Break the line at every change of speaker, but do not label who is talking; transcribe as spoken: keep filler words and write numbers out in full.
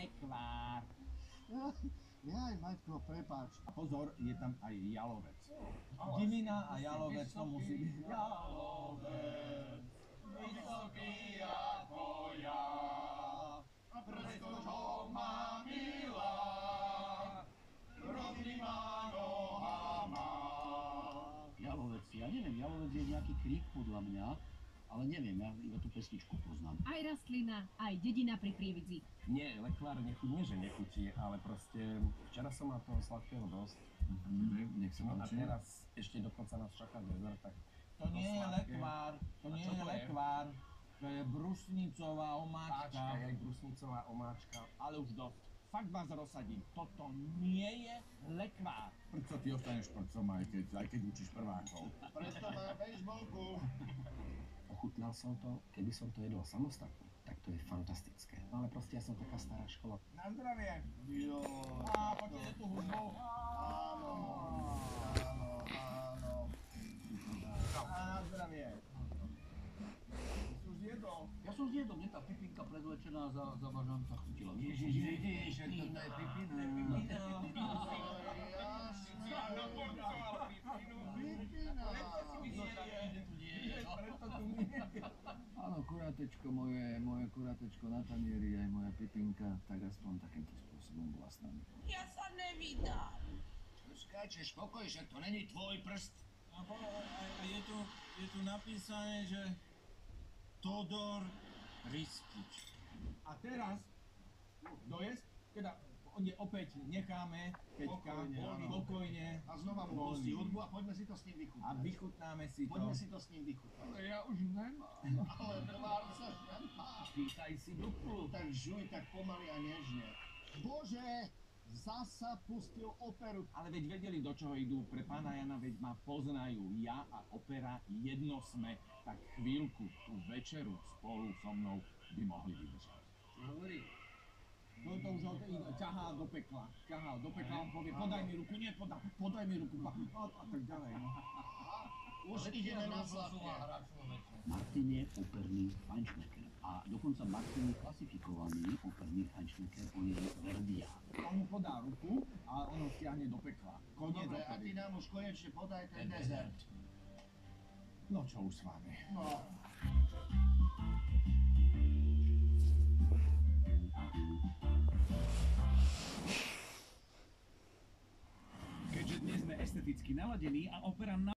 lekvár.
Jaj, Maťko, prepáč.
A pozor, je tam aj jalovec. Dimina a jalovec, to musí byť. Jalovec, vysoký ako ja, a preto čo má milá, rovnýma nohama.
Jalovec, ja neviem, jalovec je nejaký krík podľa mňa, ale neviem, ja iba tú pesničku poznám.
Aj rastlina, aj dedina pri Prievidzi.
Nie, lekvár nechutí, nie že nechutí, ale proste včera som mal toho sladkého dosť.
Mm, nech sa
No a
páči.
teraz ešte dokonca nás čaká dezert, tak
To nie je lekvár, to
A
nie
čo
je
to je?
lekvár, to je brusnicová omáčka.
páčka, je brusnicová omáčka.
Ale už dosť. Fakt vás rozsadím. Toto nie je lekvár. Prečo ty ostaneš prcom, aj keď, aj keď učíš prvákov?
Preto má bejsbolku.
Ochutnal som to, keby som to jedol samostatne, tak to je fantastické. No ale proste ja som taká stará škola.
Na zdravie.
Jo,
A počujete tú hudbu?
áno, áno, áno.
A na zdravie. Si už zjedol?
Ja som zjedol, mne tá pipinka predlečená za, za bažanca chutila.
Ježiš, vidíš, jak to je pipina.
Áno, kurátečko moje, moje kurátečko na tanieri, aj moja pipinka, tak aspoň takýmto spôsobom bola s nami.
Ja sa nevydám.
Skáčeš pokoj, že to není tvoj prst.
A, po, a, a je, tu, je tu napísané, že Todor Ristič. A teraz dojezd, teda on je opäť necháme Peťka
Pokojne, áno.
spokojne
A znova mu
voľný.
pustí hudbu a poďme si to s ním
A
vychutnať.
vychutnáme si to.
Poďme si to s ním vychutnať.
Ale ja už nemám.
Ale tvár sa, že má.
Chytaj si duchu.
Tak žuj, tak pomaly a nežne. Bože, zasa pustil operu.
Ale veď vedeli, do čoho idú. Pre pána Jana, veď ma poznajú. Ja a opera jedno sme. Tak chvíľku, tú večeru spolu so mnou by mohli vydržať.
Hovorí.
No to už ho ťahá do pekla. Ťahá do pekla, on povie, podaj mi ruku, nie podaj, podaj mi ruku, a, a, a tak ďalej. No.
Už ideme na sladké.
Martin je operný fajnšmeker a dokonca Martin je klasifikovaný operný fajnšmeker, on je verdián.
On mu podá ruku a on ho stiahne do pekla. Koniec
Dobre, a ty
opery.
nám už konečne podaj ten dezert.
No čo už s vami.
No.
Keďže dnes sme esteticky naladení a opera